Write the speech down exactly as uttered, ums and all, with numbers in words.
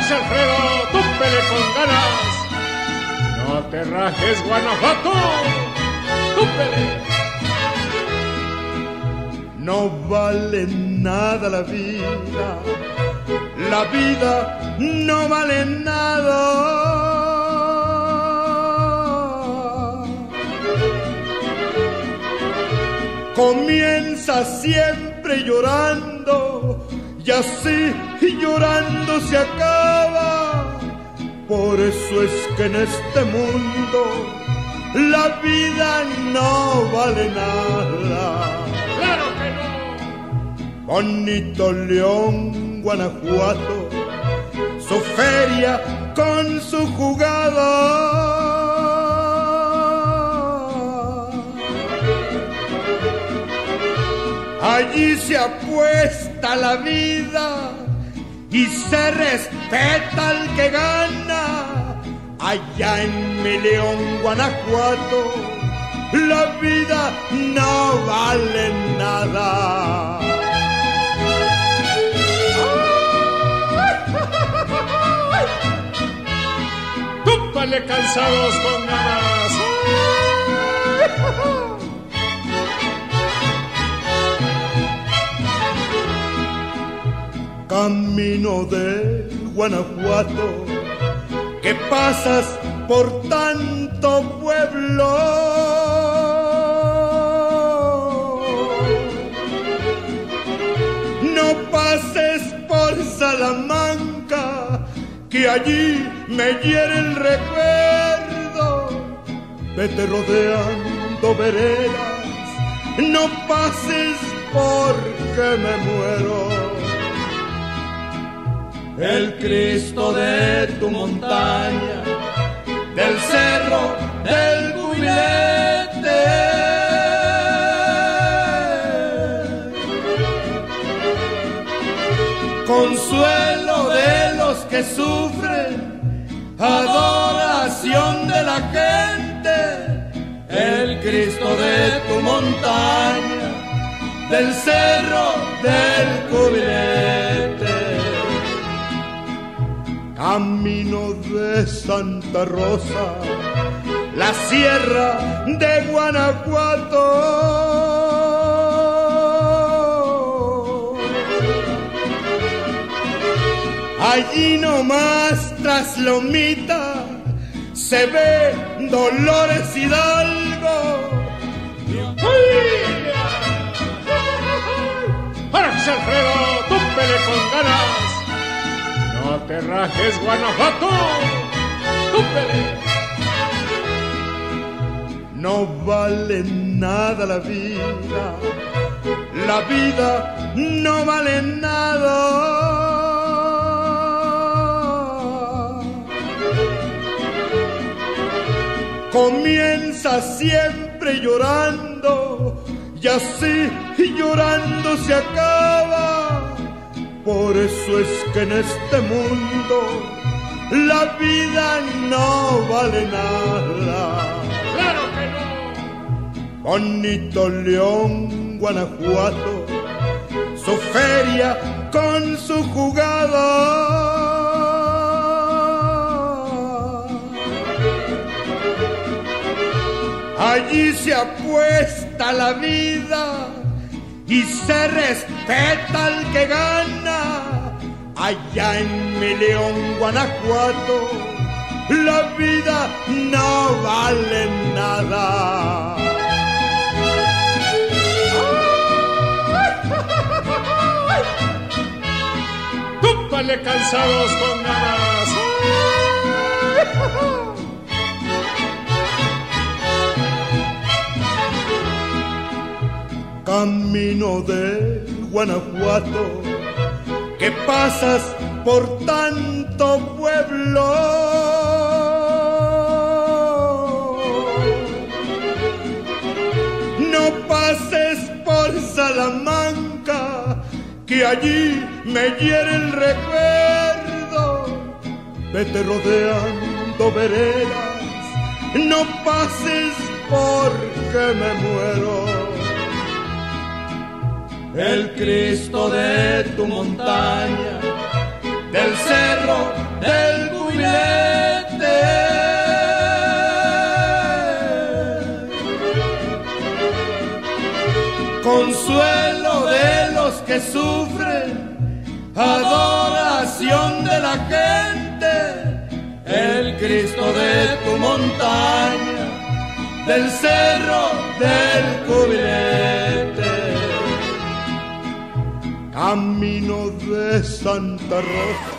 José Alfredo, túpele con ganas. No te rajes, Guanajuato, túpele. No vale nada la vida, la vida no vale nada. Comienza siempre llorando y así llorando se acaba. Por eso es que en este mundo la vida no vale nada. ¡Claro que no! Bonito León, Guanajuato, su feria con su jugada. Allí se apuesta la vida y se respeta al que gana. Allá en mi León, Guanajuato, la vida no vale nada. ¡Túpale, cansados con ganas! Camino de Guanajuato, que pasas por tanto pueblo. No pases por Salamanca, que allí me hiere el recuerdo. Vete rodeando veredas, no pases porque me muero. El Cristo de tu montaña, del cerro del Cubilete, consuelo de los que sufren, adoración de la gente. El Cristo de tu montaña, del cerro del Cubilete. Camino de Santa Rosa, la sierra de Guanajuato. Allí nomás tras Lomita se ve Dolores Hidalgo. ¡Para José Alfredo, túpele con ganas! No te rajes, Guanajuato, túpele. No vale nada la vida, la vida no vale nada. Comienza siempre llorando y así llorando se acaba. Por eso es que en este mundo la vida no vale nada. ¡Claro que no! Bonito León, Guanajuato, su feria con su jugada. Allí se apuesta la vida y se respeta al que gana. Allá en mi León, Guanajuato, la vida no vale nada. ¡Túpale, cansados con ganas! Camino de Guanajuato, que pasas por tanto pueblo. No pases por Salamanca, que allí me hiere el recuerdo. Vete rodeando veredas, no pases porque me muero. El Cristo de tu montaña, del cerro consuelo de los que sufren, adoración de la gente, el Cristo de tu montaña, del cerro del cubilete. Camino de Santa Rosa,